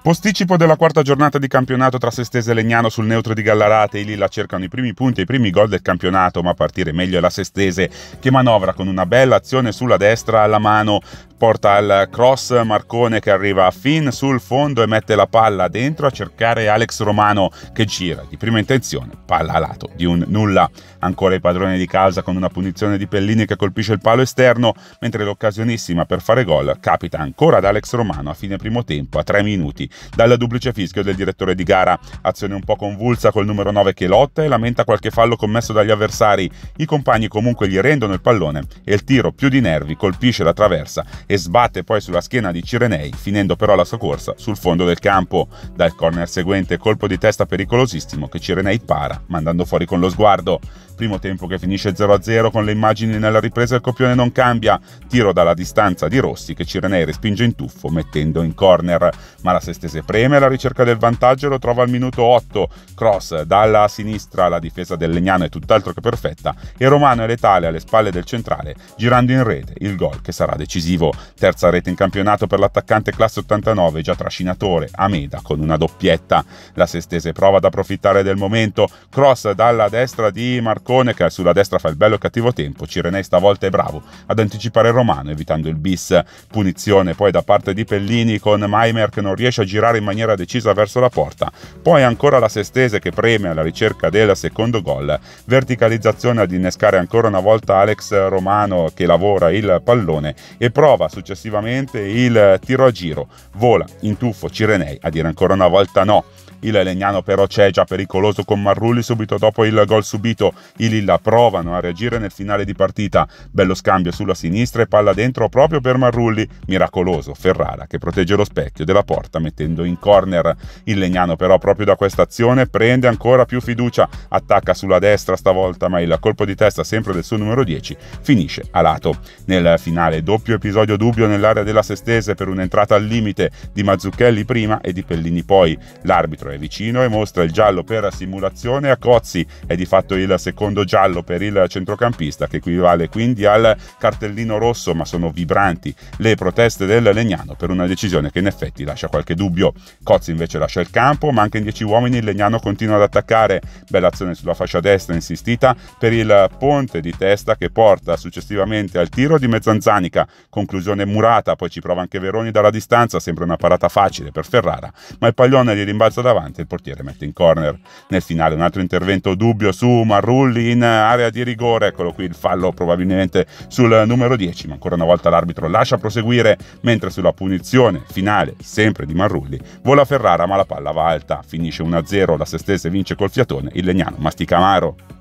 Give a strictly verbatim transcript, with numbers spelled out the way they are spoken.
Posticipo della quarta giornata di campionato tra Sestese e Legnano sul neutro di Gallarate. I Lilla cercano i primi punti e i primi gol del campionato, ma a partire meglio è la Sestese che manovra con una bella azione sulla destra alla mano. Porta al cross Marcone che arriva fin sul fondo e mette la palla dentro a cercare Alex Romano che gira di prima intenzione, palla a lato di un nulla. Ancora i padroni di casa con una punizione di Pellini che colpisce il palo esterno, mentre l'occasionissima per fare gol capita ancora ad Alex Romano a fine primo tempo, a tre minuti dal duplice fischio del direttore di gara. Azione un po' convulsa col numero nove che lotta e lamenta qualche fallo commesso dagli avversari. I compagni comunque gli rendono il pallone e il tiro più di nervi colpisce la traversa e sbatte poi sulla schiena di Cirenei, finendo però la sua corsa sul fondo del campo. Dal corner seguente colpo di testa pericolosissimo che Cirenei para, mandando fuori con lo sguardo. Primo tempo che finisce zero a zero, con le immagini nella ripresa il copione non cambia, tiro dalla distanza di Rossi che Cirenei respinge in tuffo mettendo in corner, ma la Sestese preme alla ricerca del vantaggio e lo trova al minuto otto, cross dalla sinistra, la difesa del Legnano è tutt'altro che perfetta e Romano è letale alle spalle del centrale, girando in rete il gol che sarà decisivo. Terza rete in campionato per l'attaccante classe ottantanove, già trascinatore, Ameda con una doppietta. La Sestese prova ad approfittare del momento, cross dalla destra di Marcone che sulla destra fa il bello e cattivo tempo. Cirenei stavolta è bravo ad anticipare Romano evitando il bis. Punizione poi da parte di Pellini con Maimer che non riesce a girare in maniera decisa verso la porta. Poi ancora la Sestese che preme alla ricerca del secondo gol. Verticalizzazione ad innescare ancora una volta Alex Romano che lavora il pallone e prova successivamente il tiro a giro. Vola in tuffo Cirenei a dire ancora una volta no. Il Legnano però c'è, già pericoloso con Marrulli subito dopo il gol subito. I Lilla provano a reagire nel finale di partita, bello scambio sulla sinistra e palla dentro proprio per Marrulli, miracoloso Ferrara che protegge lo specchio della porta mettendo in corner. Il Legnano però proprio da questa azione prende ancora più fiducia, attacca sulla destra stavolta ma il colpo di testa sempre del suo numero dieci finisce a lato. Nel finale doppio episodio dubbio nell'area della Sestese per un'entrata al limite di Mazzucchelli prima e di Pellini poi. L'arbitro è vicino e mostra il giallo per simulazione a Cozzi, è di fatto il secondo giallo per il centrocampista che equivale quindi al cartellino rosso, ma sono vibranti le proteste del Legnano per una decisione che in effetti lascia qualche dubbio. Cozzi invece lascia il campo, ma anche in dieci uomini il Legnano continua ad attaccare, bella azione sulla fascia destra insistita per il ponte di testa che porta successivamente al tiro di Mezzanzanica, conclusione murata, poi ci prova anche Veroni dalla distanza, sembra una parata facile per Ferrara, ma il pallone gli rimbalza davanti e il portiere mette in corner. Nel finale un altro intervento dubbio su Marrulli in area di rigore, eccolo qui il fallo probabilmente sul numero dieci, ma ancora una volta l'arbitro lascia proseguire, mentre sulla punizione finale sempre di Marrulli vola Ferrara ma la palla va alta, finisce uno a zero, la Sestese vince col fiatone, il Legnano mastica amaro.